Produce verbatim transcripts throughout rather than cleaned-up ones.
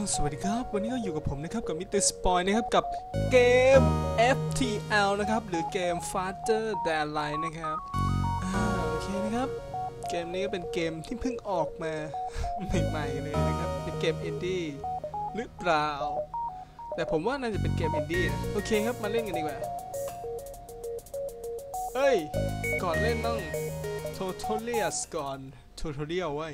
สวัสดีครับวันนี้ก็อยู่กับผมนะครับกับมิสเตอร์สปอยนะครับกับเกม เอฟ ที แอล นะครับหรือเกม Faster Than Life นะครับโอเคนะครับเกมนี้ก็เป็นเกมที่เพิ่งออกมาใหม่ๆเลยนะครับเป็นเกมอินดี้หรือเปล่าแต่ผมว่าน่าจะเป็นเกมอินดี้นะโอเคครับมาเล่นกันดีกว่าเอ้ยก่อนเล่นต้อง Tutorial ก่อน Tutorial ไว้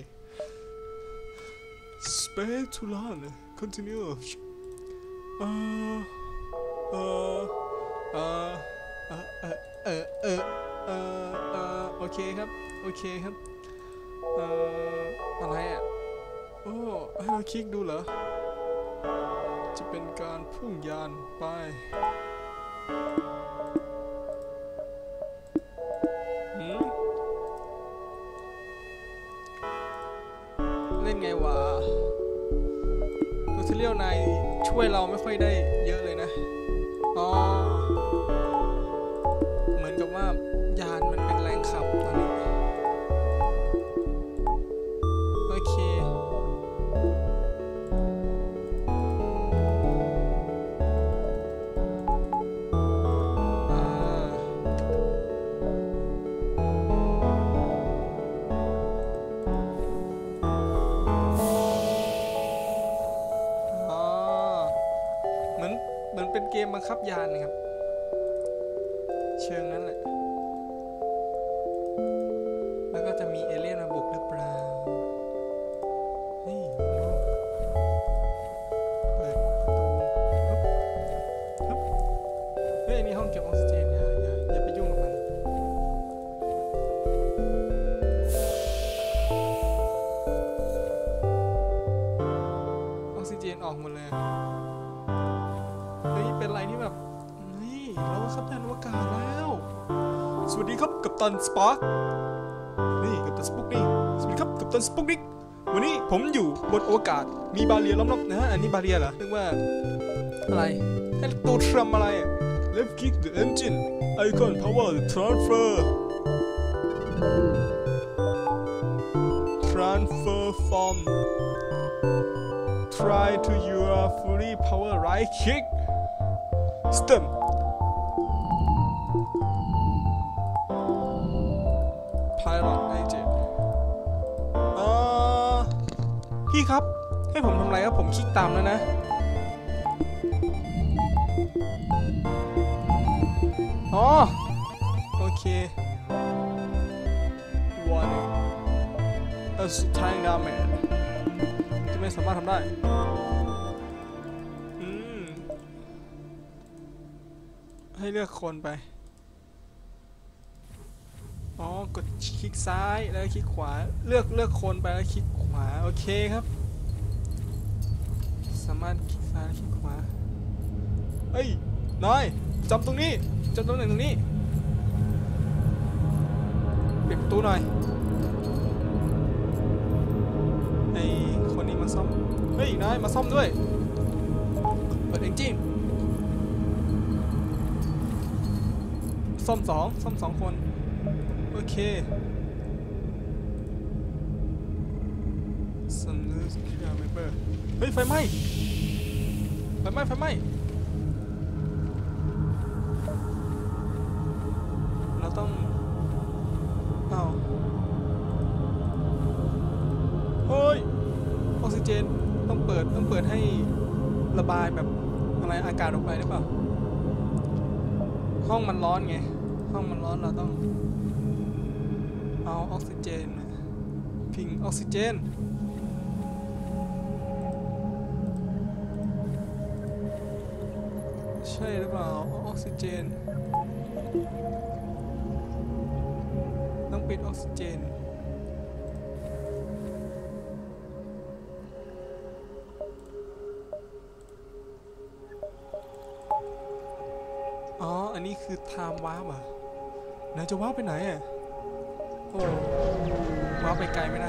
Space to learn continue เอ่อเอ่อเอ่อเอ่อเอ่อเอ่อเอ่อเอ่อเอ่อโอเคครับโอเคครับเอ่ออะไรอ่ะโอ้ให้เราคลิกดูเหรอจะเป็นการพุ่งยานไปหืมเล่นไงวะทูทอเรียลนายช่วยเราไม่ค่อยได้เยอะเลยนะอ๋อเหมือนกับว่ายานมันเป็นแรงขับตอนนี้โอเคเหมือนเป็นเกมบังคับยานนะครับเชิงนั้นแหละแล้วก็จะมีเอเลี่ยนมาบุกหรือเปล่านี่เปิดประตูฮึบฮึบเฮ้ยนี่ห้องเก็บออกซิเจนอย่าอย่าอย่าไปยุ่งกับมันออกซิเจนออกหมดเลยเฮ้ยเป็นอะไรที่แบบนี่เราขับยานอวกาศแล้วสวัสดีครับกัปตันสปาร์คนี่กัปตันสปุกนี่สวัสดีครับกัปตันสปุกนิกวันนี้ผมอยู่บนอวกาศมีบาเรียล้อมรอบนะฮะอันนี้บาเรียเหรอเรียกว่าอะไรให้ตัวทำอะไร left click the engine icon power transfer transfer from try to your fully power right click stem pilot agent อ่าพี่ครับให้ผมทำอะไรครับผมคลิกตามแล้วนะอ๋อโอเค warning a tank damage จะไม่สามารถทำได้อืมให้เลือกคนไปอ๋อกดคลิกซ้ายแล้วคลิกขวาเลือกเลือกคนไปแล้วคลิกขวาโอเคครับสามารถคลิกซ้ายแล้วคลิกขวาเฮ้ยนายจำตรงนี้จำตรงไหนตรงนี้ปิดประตูหน่อยไอคนนี้มาซ่อมเฮ้ยนายมาซ่อมด้วยเปิดเอนจินซ่อมสองซ่อมสองคนโอเคซันนูสคิอาเมเบอร์เฮ้ยไฟไหม้ไฟไหม้ไฟไหม้เราต้องอ้าวเฮ้ยออกซิเจนต้องเปิดต้องเปิดให้ระบายแบบอะไรอากาศออกไปหรือเปล่าห้องมันร้อนไงห้องมันร้อนเราต้องเอาออกซิเจนพิงออกซิเจนใช่หรือเปล่าออกซิเจนต้องปิดออกซิเจนอ๋ออันนี้คือไทม์วาร์ปอ่ะไหนจะวาร์ปไปไหนอ่ะโอ้วาร์ปไปไกลไม่ได้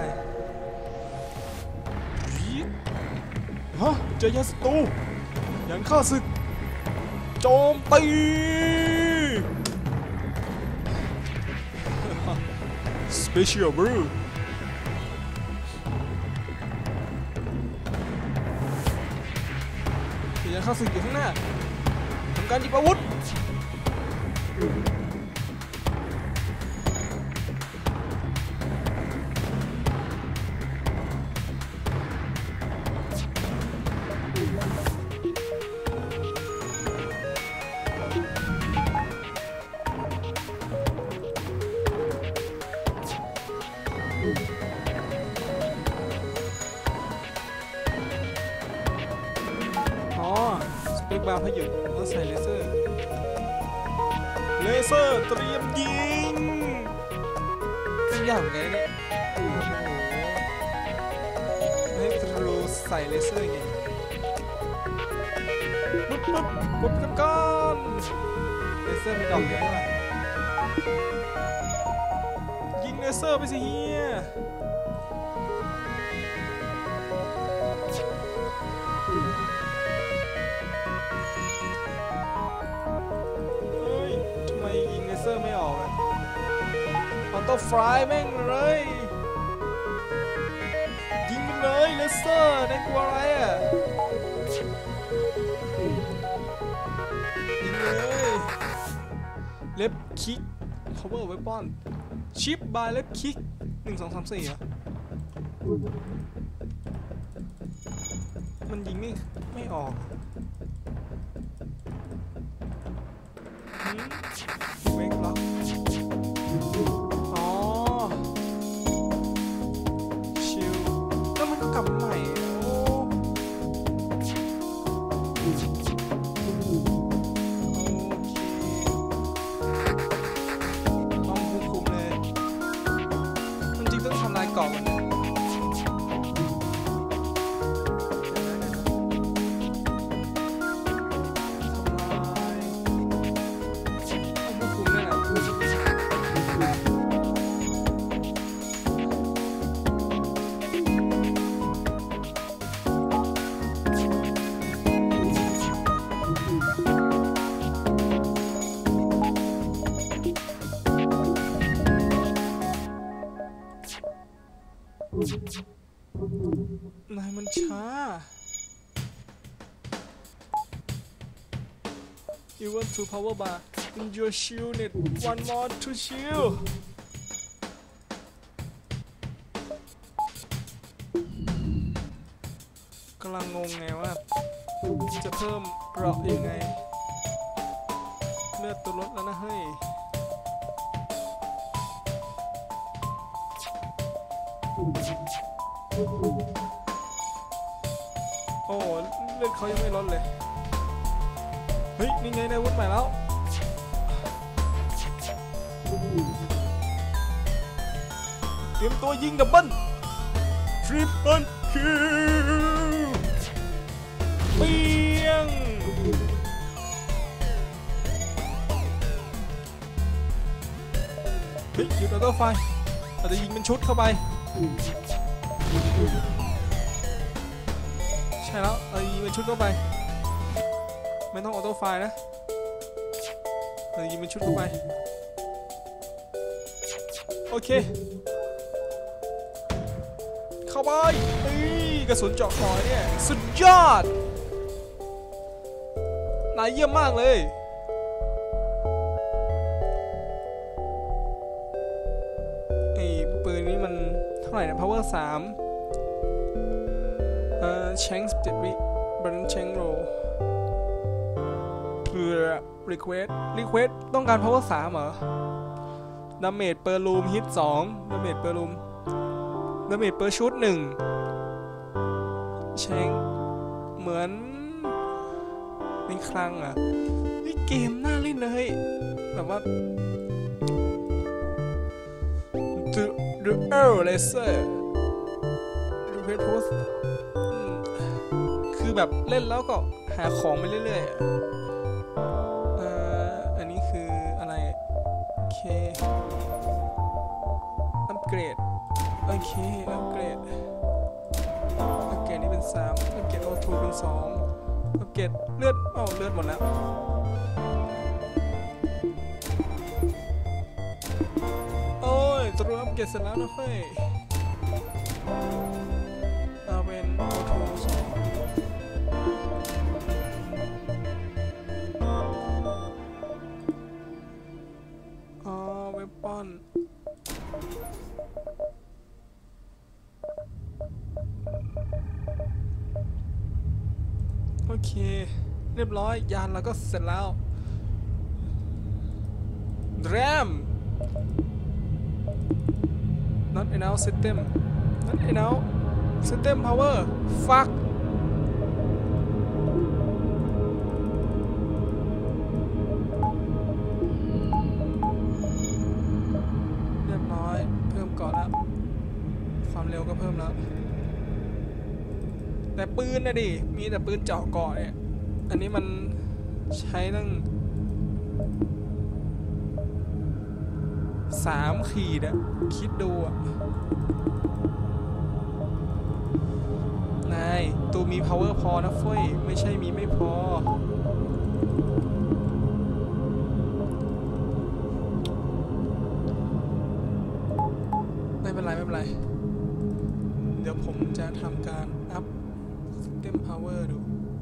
ฮะเจอยาศัตรูยันฆ่าศึกโจมตีสเปเชียลบรูยังเข้าศึกอยู่ข้างหน้าทำการหยิบอาวุธเบรกบาร์พยุดแล้วใส่เลเซอร์เลเซอร์เตรียมยิงเป็นอย่างไงเนี่ยโอ้โหให้ทรูใส่เลเซอร์ไงปุ๊บปุ๊บปุ๊บทำก้อนเลเซอร์มีดอกเดียวด้วยยิงเลเซอร์ไปสิเฮียไม่ออกออโต้ฟลายแม่งเลยยิงมันเลยเลเซอร์ในกลัวอะไรอ่ะยิงเลยเล็บคิก power weapon ชิปบายเล็บคิกหนึ่งสองสามสี่อ่ะมันยิงไม่ไม่ออกเวกล็อกอ๋อชิลแล้วมันก็กลับใหม่โอ้โอเคต้องควบคุมเลยมันจริงต้องทำลายเกาะมันนายมันช้า You want to power bar in your shield need one more to shield กำลังงงไงว่าจะเพิ่มเกราะยังไงเลือดตัวลดแล้วนะเฮ้ยโอ้เลือดเขายังไม่ลดเลยเฮ้ยนี่ไงได้อาวุธใหม่แล้วเตรียมตัวยิงดับเบิ้ลทริปเปิลคิวเปียงเฮ้ยหยุดออโต้ไฟเราจะยิงเป็นชุดเข้าไปใช่แล้วเอายิงเป็นชุดเข้าไปไม่ต้องออโต้ไฟนะเอายิงเป็นชุดเข้าไปโอเคเข้าไปเฮ้ยกระสุนเจาะคอเนี่ยสุดยอดนายเยี่ยมมากเลยไอ้ปืนนี้มันเท่าไหร่นะ power สามเอ่อ change speed burn change roll เพื่อ request request ต้องการ power สามเหรอ damage per room hit สอง damage per room damage per shoot หนึ่ง change เหมือนในครั้งอ่ะนี่เกมน่าเล่นเลยแบบว่า The The Air Laser Request Post คือแบบเล่นแล้วก็หาของไปเรื่อยๆอ่าอันนี้คืออะไรโอเคอัปเกรดโอเคอัปเกรดอัปเกรดนี่เป็นสามอัปเกรดออโต้เป็นสองอัปเกรดเลือดอ้าวเลือดหมดแล้วโอ้ยตรวจอัปเกรดเสร็จแล้วนะเฟ้ยเอาเป็นออโต้สองโอเคเรียบร้อยยานเราก็เสร็จแล้วแรม not enough system not enough system power fuck เรียบร้อยเพิ่มก่อนแล้วความเร็วก็เพิ่มแล้วแต่ปืนนะดิมีแต่ปืนเจาะเกาะเนี่ยอันนี้มันใช้ตั้งสามขีดอะคิดดูอะนายตูมี power พอนะเฟ้ยไม่ใช่มีไม่พอไม่เป็นไรไม่เป็นไรเดี๋ยวผมจะทำการอัพ system power ดู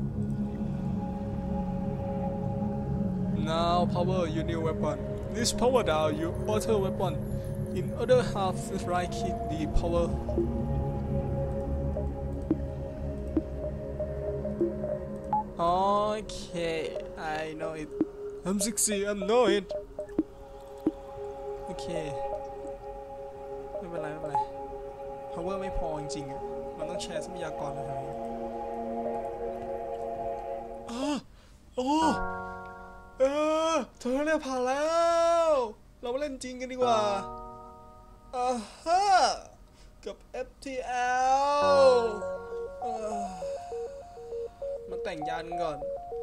now power your new weapon this power down your auto weapon in other half right click the power okay I know it I'm sexy I know it โอเคไม่เป็นไรไม่เป็นไร power ไม่พอจริงๆอ่ะมันต้องแชร์ทรัพยากรมาทางนี้อ๋อโอ้เออเธอเรียกผ่านแล้วเรามาเล่นจริงกันดีกว่าอ่าฮะกับ เอฟ ที แอล เออมาแต่งยานก่อน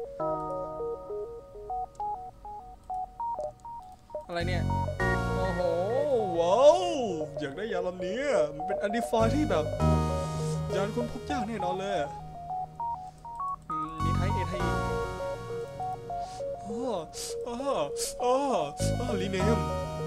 อะไรเนี่ยโอ้โหว้าวอยากได้ยานลำนี้มันเป็นอันดิฟายที่แบบยานคนพบยากแน่นอนเลยอืมนี่ไทยเอไทยอ๋ออ๋ออ๋ออ๋อรีเนม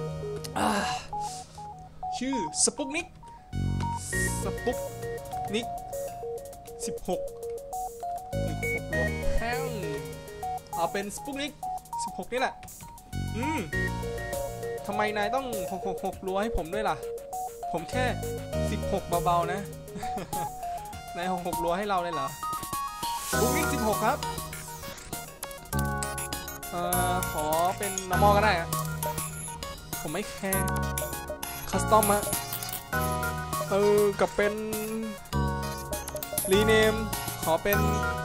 ชื่อสปุกนิกสปุกนิกสิบหกหนึ่งหกรวมแท่งเอาเป็นสปุกนิกสิบหกนี่แหละอืมทำไมนายต้องหกหกหกรัวให้ผมด้วยล่ะผมแค่สิบหกเบาๆนะ นายหกหกรัวให้เราเลยเหรอสปุกนิกสิบหกครับเอ่อขอเป็นนอร์มอลก็ได้อะผมไม่แคร์คัสตอมอะเออกับเป็นรีเนมขอเป็น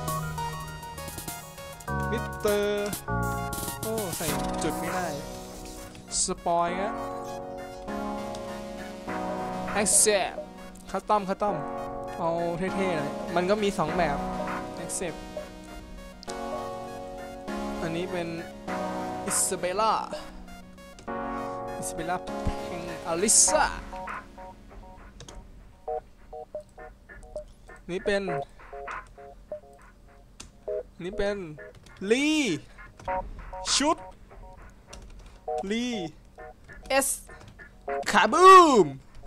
มิสเตอร์โอ้ใส่จุดไม่ได้สปอยล์อะแอคเซปคัสตอมคัสตอมเอาเท่ๆเลยมันก็มีสองแบบแอคเซปอันนี้เป็นอิซาเบล่าอิซาเบล่าเพงอลิซานี่เป็นนี่เป็นลีชุดลีเอสคาบูม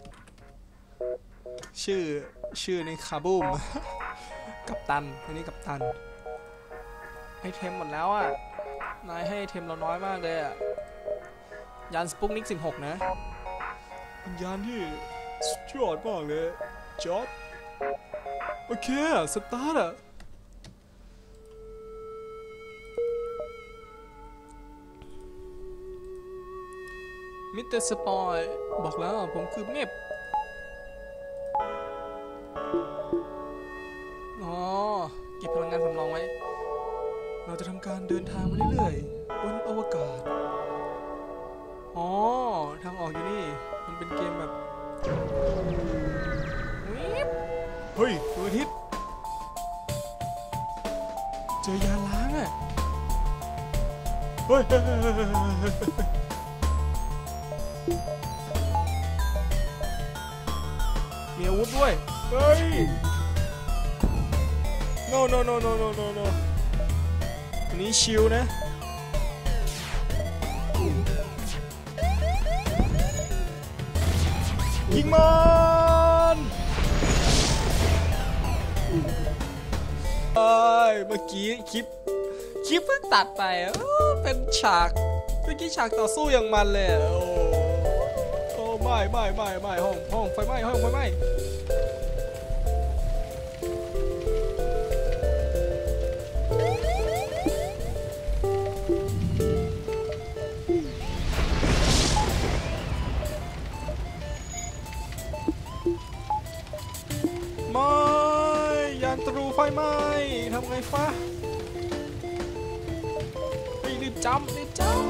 ชื่อชื่อในคาบูม กัปตันอันนี้กัปตันไอเทมหมดแล้วอ่ะนายให้ไอเทมเราน้อยมากเลยอ่ะยานสปุกนิกสิบหกนะเป็นยานที่สุดยอดมากเลยจอร์จโอเคสตาร์ทอ่ะมิสเตอร์สปอยบอกแล้วผมคือเมฟอ๋อเก็บพลังงานสำรองไว้เราจะทำการเดินทางมาเรื่อยๆบนอวกาศอ๋อทางออกอยู่นี่มันเป็นเกมแบบเฮ้ยดวงอาทิตย์เจอยานล้างอ่ะเฮ้ยมีอาวุธด้วยเฮ้ย no no no no no no no อันนี้ชิลนะยิงมันเอ้ยเมื่อกี้คลิปคลิปเพิ่งตัดไปเป็นฉากเมื่อกี้ฉากต่อสู้อย่างมันเลยโอ้โอ้ไม่ไม่ไม่ไม่ห้องห้องไฟไหม้ห้องไฟไหม้ไม่ทำไงฟ้าไปรีบจำรีบจำ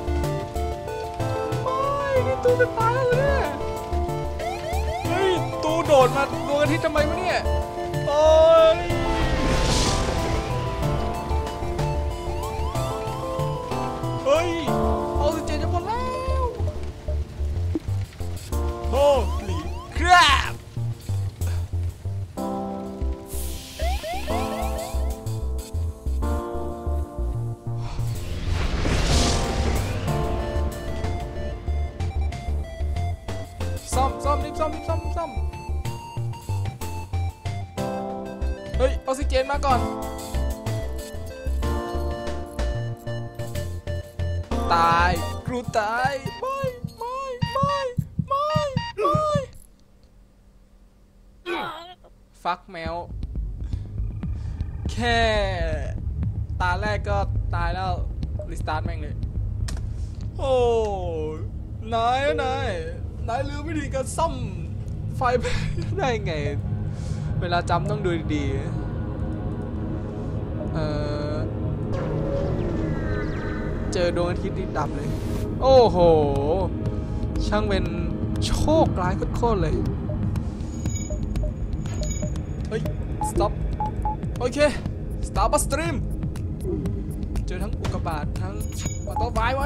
ไม่นี่ตูเป็นตายแล้วเนี่ยเฮ้ยตูโดดมาดวงอาทิตย์ทำไมวะเนี่ยโอ้ยเฮ้ยออกซิเจนจะหมดแล้วโอ้ลีครับซ่อมซ่อมรีบซ่อมรีบซ่อมซ่อมเฮ้ยออกซิเจนมาก่อนตายครูตายไม่ไม่ไม่ไม่ไม่ฟักแมวแค่ตาแรกก็ตายแล้วรีสตาร์ทแม่งเลยโอ้นายนายนายลืมวิธีการซ่อมไฟได้ไงเวลาจำต้องดูดีๆเออเจอดวงอาทิตย์ดิดับเลยโอ้โหช่างเป็นโชคร้ายโคตรๆเลยเฮ้ย stop โอเค start บัสตรีมเจอทั้งอุกกาบาตทั้งปัตโต้ไฟไว้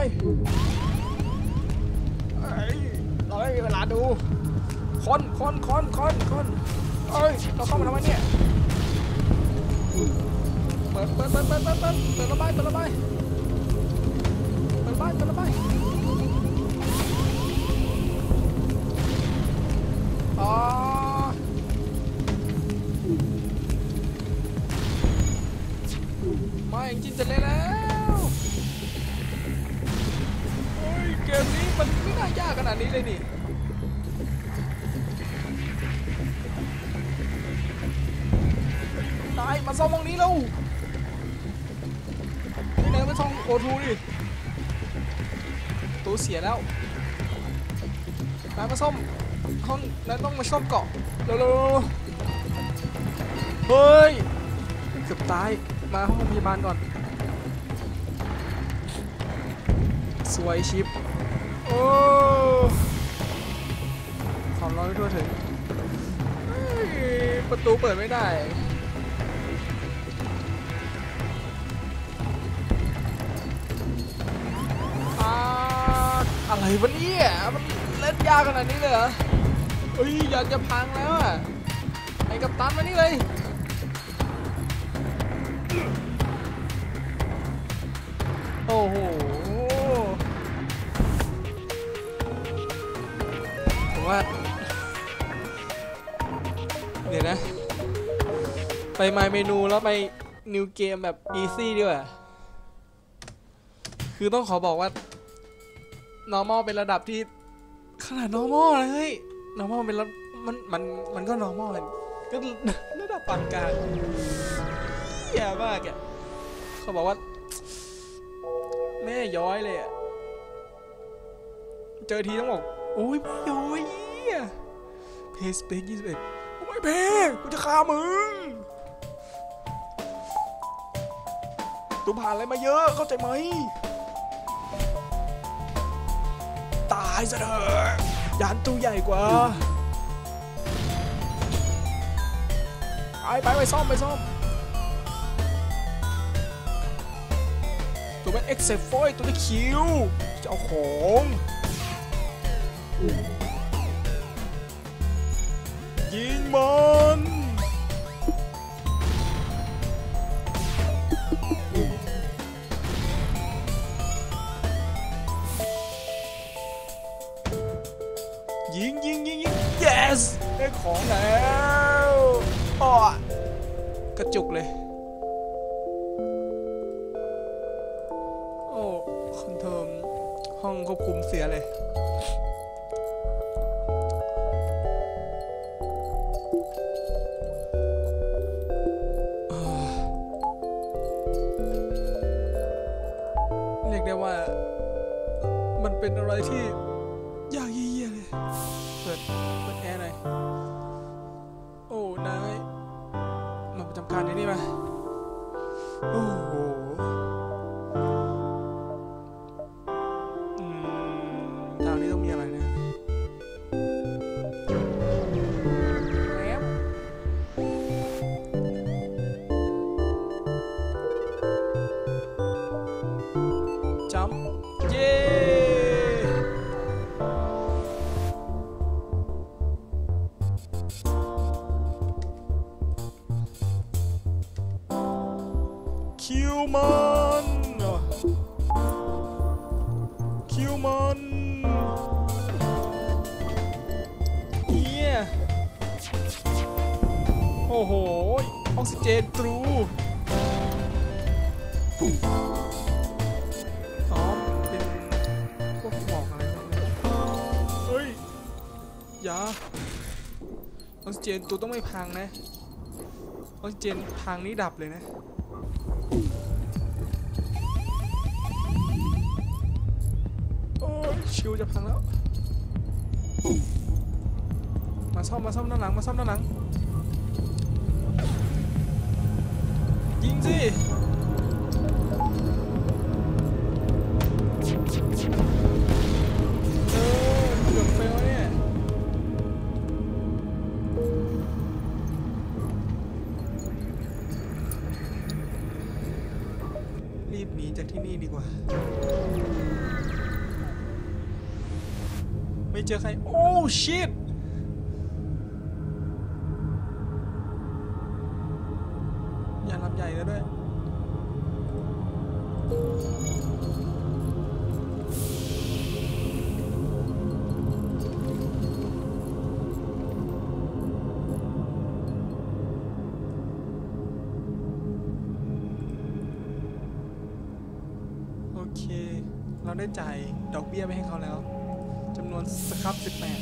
เราไม่มีเวลาดูคนคนคนคนคนเอ้ยเราเข้ามาทำไมเนี่ยเปิดเปิดเปิดเปิดเปิดเปิดเปิดระบายเปิดระบายเปิดระบายเปิดระบายอ๋อไม่จินจะเล่นแล้วโอ้ยเกมนี้มันไม่น่ายากขนาดนี้เลยนี่นายมาซ่อมห้องนี้แล้วไม่ไหนมาซ่อมโอทูดิตัวเสียแล้วนายมาซ่อมห้องนายต้องมาซ่อมเกาะเร็วๆเฮ้ยเกือบตายมาห้องพยาบาลก่อนสวยชิปโอ้ขอร้อยทั่วถึงประตูเปิดไม่ได้อะไรวะเนี่ยมันเล่นยากขนาดนี้เลยเหรอเฮ้ยอยากจะพังแล้วอ่ะไอ้กัปตันมานี่เลยโอ้โหผมว่าเดี๋ยวนะไป My Menu แล้วไป New Game แบบ Easy ดีกว่าคือต้องขอบอกว่าnormal เป็นระดับที่ขนาด normal เลยเฮ้ย normal เป็นระมันมันมันก็ normal เลยก็ระดับปานกลางแย่มากอ่ะเขาบอกว่าแม่ย้อยเลยอ่ะเจอทีต้องบอกโอ้ยแม่ย้อยอ่ะเพย์สเปคยี่สิบเอ็ดโอ้ยเพย์กูจะฆ่ามึงตัวผ่านอะไรมาเยอะเข้าใจไหมตายซะเถอะยานตัวใหญ่กว่าไปไปไปซ่อมไปซ่อมตัวเป็นเอ็กเซฟอยตัวเป็นคิวจะเอาของยิงมันยิงยิงยิงยิง yes ได้ของแล้วอ้อกระจุกเลยโอ้คอนโทรลห้องควบคุมเสียเลยเรียกได้ว่ามันเป็นอะไรที่ยากเยี่ยเลยเปิดเปิดแอร์หน่อยโอ้นายมาประจำการในนี่มาโอ้โหอืมทางนี้ต้องมีอะไรเนี่ยแล้วจัมป์เย้คิวมันคิวมันเฮียโอ้โหออกซิเจนตรูอ๋อเป็นพวกหมอกอะไรพวกนี้เฮ้ยอย่าออกซิเจนตัวต้องไม่พังนะออกซิเจนพังนี่ดับเลยนะชิวจะพังแล้วมาซ่อมมาซ่อมด้านหลังมาซ่อมด้านหลังยิงสิเออเกือบเฟลเนี่ยรีบหนีจากที่นี่ดีกว่าไม่เจอใครโอ้ชิตอย่าลำใหญ่แล้วด้วยโอเคเราได้จ่ายดอกเบี้ยไปให้เขาแล้วจำนวนสครับสิบแปด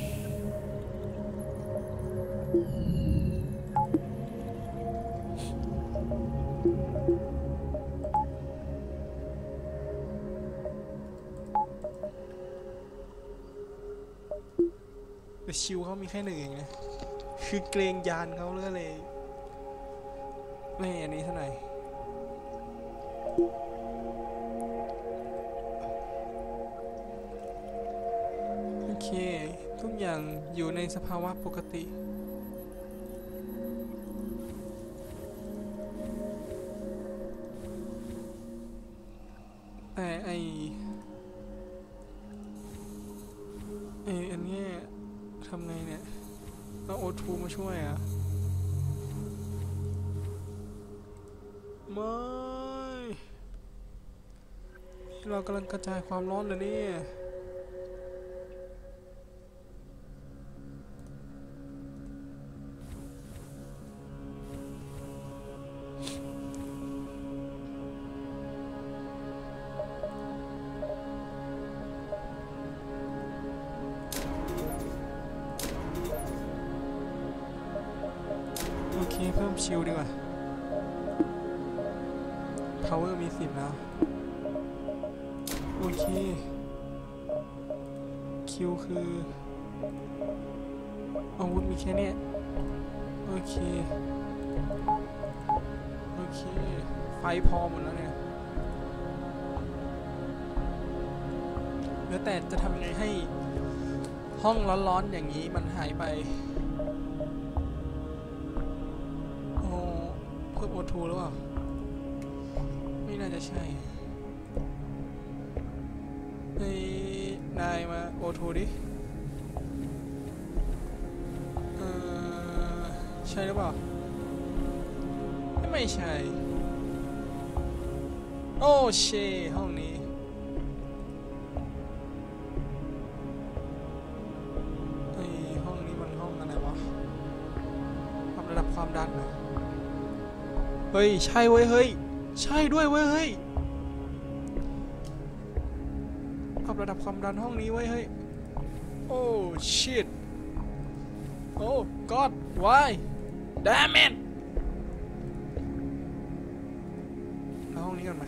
แต่ชิวเขามีแค่หนึ่งเองนะคือเกรงยานเขาเลยเลยไม่อันนี้เท่าไหร่โอเคทุกอย่างอยู่ในสภาวะปกติแต่ไอไออันนี้ทำไงเนี่ยเอาโอทูมาช่วยอ่ะไม่เรากำลังกระจายความร้อนเลยเนี่ยโอเคเพิ่มชิลดีกว่า power มีสิบแล้วโอเคคิวคืออาวุธมีแค่นี้โอเคโอเคไฟพอหมดแล้วเนี่ยแล้วแต่จะทำยังไงให้ห้องร้อนๆอย่างนี้มันหายไปโอ้เพิ่มโอทูหรือเปล่าไม่น่าจะใช่เฮ้ยนายมาโอทูดิเออใช่หรือเปล่าไม่ใช่โอ้เช่ห้องนี้เฮ้ยห้องนี้มันห้องอะไรวะปรับระดับความดันนะเฮ้ยใช่เว้ยเฮ้ยใช่ด้วยเว้ยเฮ้ยปรับระดับความดันห้องนี้ไว้เฮ้ยโอ้ shit โอ้ god why damn it แล้วห้องนี้กันมา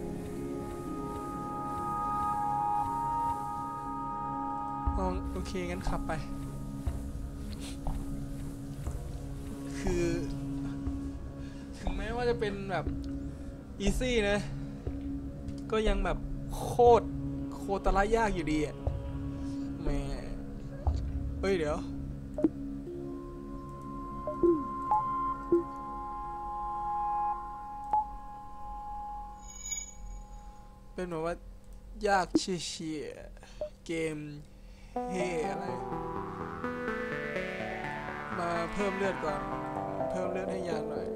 ห้องโอเคงั้นขับไปคือคว่าจะเป็นแบบอีซี่นะก็ยังแบบโคตรโคตรละยากอยู่ดีอ่ะแม่เฮ้ยเดี๋ยวเป็นแบบว่ายากเชี่ยเกมเฮอะไรมาเพิ่มเลือดก่อนเพิ่มเลือดให้ยากหน่อย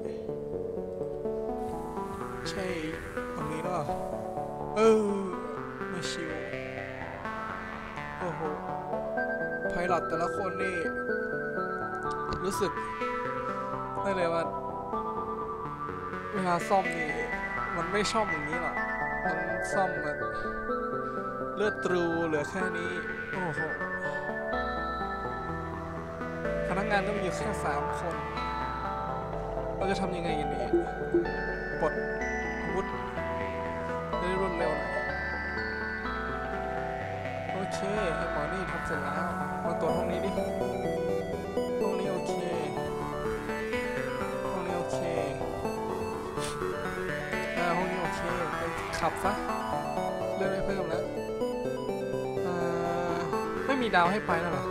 ใช่ตรงนี้หรอเออมาชิวโอ้โหไพลอตแต่ละคนนี่รู้สึกได้เลยว่าเวลาซ่อมนี่มันไม่ชอบอย่างนี้หรอกมันซ่อมมันเลือดตรูเหลือแค่นี้โอ้โหพนักงานก็มีอยู่แค่สามคนเราจะทำยังไงกันดีปลดอาวุธได้รวดเร็วหน่อยโอเคไอ้หมอนี่ทำเสร็จแล้วมาตรวจห้องนี้ดิห้องนี้โอเคห้องนี้โอเคอ่าห้องนี้โอเคไปขับซะเลื่อนไปเพิ่มแล้วอ่าไม่มีดาวให้ไปแล้วเหรอ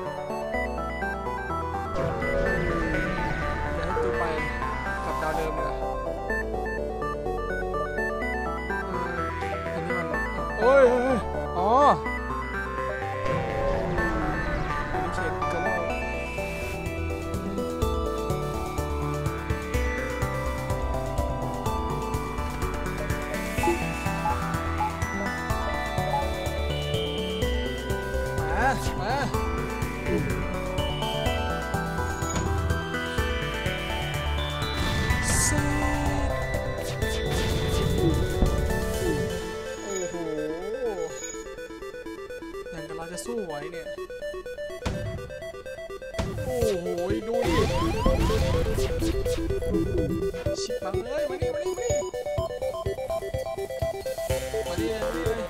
เดี๋ยวให้ตูไปกับดาวเดิมเลยอันนี้มันโอ้ยอ๋อเขตกระโดดมามาสู้ไว้เนี่ยโอ้โหดูดิชิบปังเลยมานี่มานี่มานี่มานี่เลย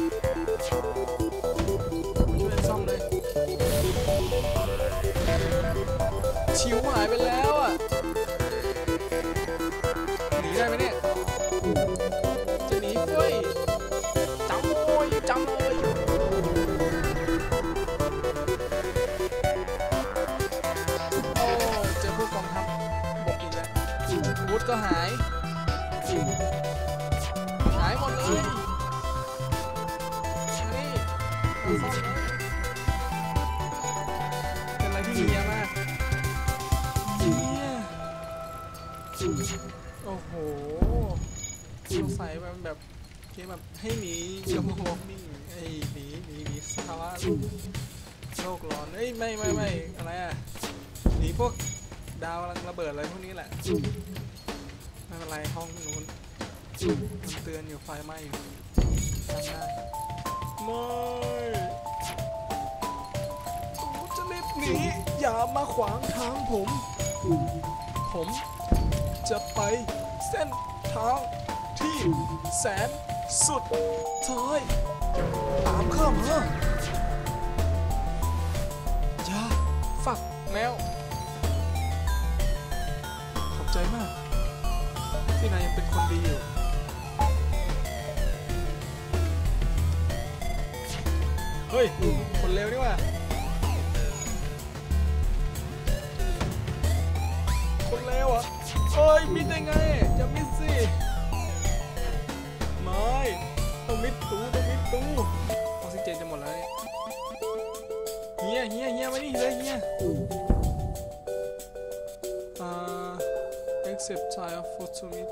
ช่วยซ่อมเลยชิวหายไปแล้วอ่ะหนีได้ไหมเนี่ยจะหนีเฟ้ยจำโอยจำเลยวุธก็หายหายหมดเลยนี่เป็นอะไรที่เฮียมากเฮียโอ้โหสงสัยมันแบบเกมแบบให้หนีกับโลกนี่ไอ้หนีหนีหนีสภาวะโลกร้อนเอ้ยไม่ไม่ไม่อะไรอ่ะหนีพวกดาวกำลังระเบิดอะไรพวกนี้แหละไม่เป็นไรห้องนู้นมันเตือนอยู่ไฟไหม้อยู่ทำได้ไม่ผมจะรีบหนีอย่ามาขวางทางผมผมจะไปเส้นทางที่แสนสุดท้ายตามข้ามาอย่าฝักแมวขอบใจมากที่นายยังเป็นคนดีอยู่เฮ้ยคนเลวนี่ว่ะคนเลวอ่ะเอ้ยมิดได้ไงจะมิดสิไม่ต้องมิดตู้ต้องมิดตู้ออกซิเจนจะหมดแล้วเฮียเฮียเฮียมานี่เลยเฮียอ่าaccept tile photo meet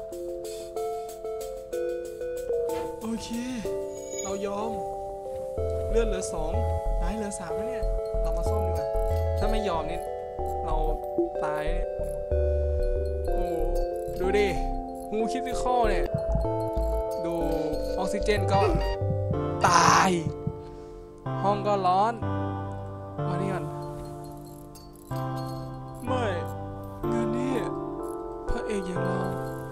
โอเคเรายอมเลือดเหลือสองตายเหลือสามแล้วเนี่ยเรามาซ่อมดีกว่าถ้าไม่ยอมนี่เราตายโอ้ดูดิฮูคิดวิเคราะห์เนี่ยดูออกซิเจนก็ตายห้องก็ร้อนมานี่ก่อนไม่งานนี้พระเอกอย่างเรา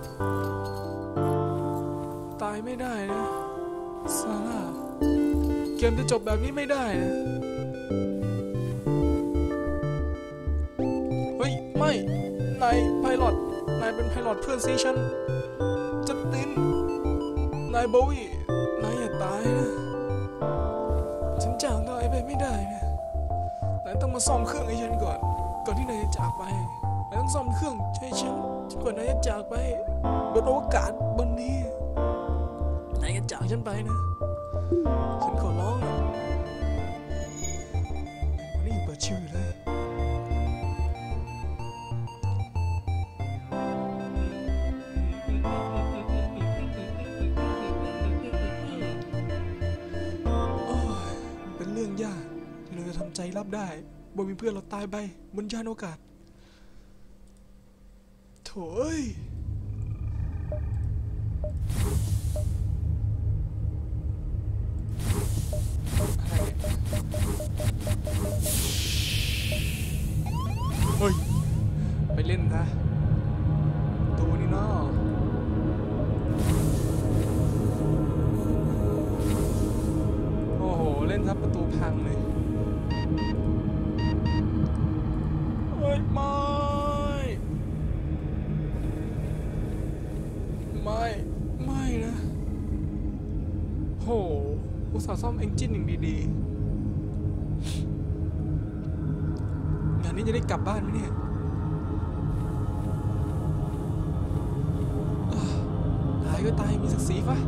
ตายไม่ได้นะซาร่าเกมจะจบแบบนี้ไม่ได้นะเฮ้ยไม่นายไพลอตนายเป็นไพลอตเพื่อนซีฉันายโบวี่นายอย่าตายนะฉันจากนายไปไม่ได้นะนายต้องมาซ่อมเครื่องให้ฉันก่อนก่อนที่นายจะจากไปนายต้องซ่อมเครื่องให้ฉันก่อนนายจะจากไปบนอวกาศบนนี้นายอย่าจากฉันไปนะฉันขอร้องนะวันนี้เปิดชื่อเลยเรื่องยากที่เราจะทำใจรับได้บ่มีเพื่อนเราตายไปบนยานอวกาศโถ่เอ้ยเฮ้ยไปเล่นนะตัวนี้เนาะเล่นครับประตูพังเลยเฮ้ยไม่ไม่ไม่นะโหอุตส่าห์ซ่อมเอนจินอย่างดีๆงานนี้จะได้กลับบ้านไหมเนี่ยตายก็ตายมีศักดิ์ศรีปะ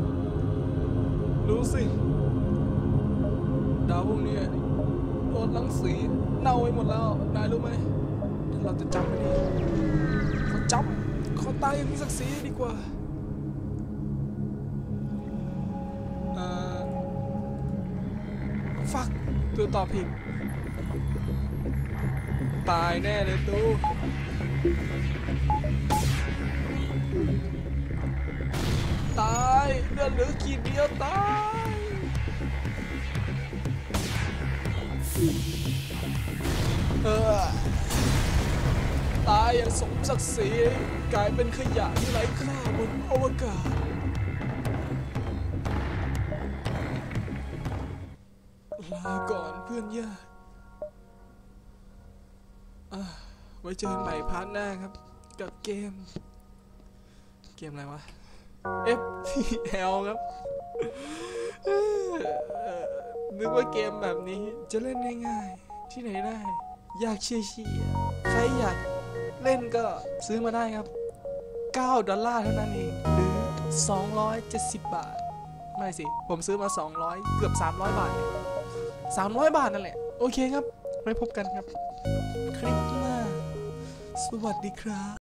รู้สิดาวพวกนี้โดนรังสีเน่าไปหมดแล้วนายรู้ไหมถ้าเราจะจำไม่ดีเขาจำเขาตายอย่างมีศักดิ์ศรีดีกว่าเอ่อฟักตัวตอบผิดตายแน่เลยตูตายเลือดเหลือขีดเดียวตายเออตายอย่างสมศักดิ์ศรีกลายเป็นขยะที่ไร้ค่าบนอวกาศลาก่อนเพื่อนยากไว้เจอกันใหม่พาร์ทหน้าครับกับเกมเกมอะไรวะ เอฟ ที แอล ครับนึกว่าเกมแบบนี้จะเล่นง่ายๆที่ไหนได้อยากเชียร์ใครอยากเล่นก็ซื้อมาได้ครับเก้าดอลลาร์เท่านั้นเองหรือสองร้อยเจ็ดสิบบาทไม่สิผมซื้อมาสองร้อยเกือบสามร้อยบาทสามร้อยบาทนั่นแหละโอเคครับไว้พบกันครับคลิปหน้าสวัสดีครับ